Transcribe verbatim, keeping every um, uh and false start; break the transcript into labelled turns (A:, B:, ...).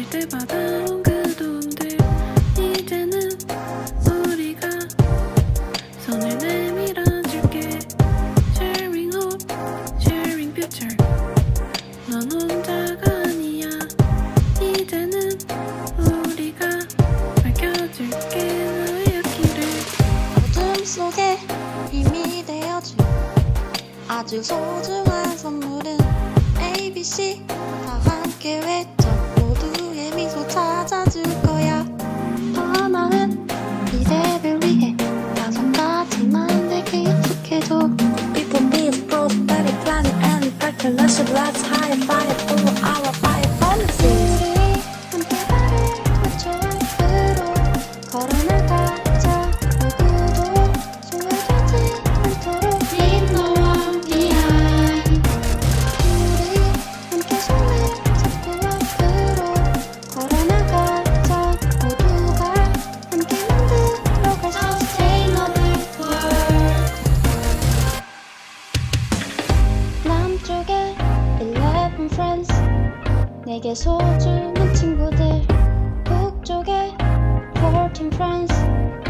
A: 지칠 때 받아온 그 도움들 이제는 우리가 손을 내밀어줄게. Sharing hope, sharing future. 넌 혼자가 아니야. 이제는 우리가 밝혀줄게 너의 앞길을.
B: 어둠 속에 힘이 되어줄 아주 소중한 선물은 A, B, C 다 함께 외쳐 모두의 미소 찾아줄 거야. 하나는 미래를 위해 다섯 가지만 내게 약속해줘.
C: People being broke, better planet and better let's let's high fire for our fire policies.
B: 우리 함께 발을 맞춰 앞으로 걸어나가자. 누구도 소외되지 않도록 Leave no one behind. 우리 함께 손을 잡고 앞으로 걸어나가자. 모두가 함께 만들어갈 sustainable world. 남쪽에 eleven friends 내게 소중한 친구들. 북쪽에 fourteen friends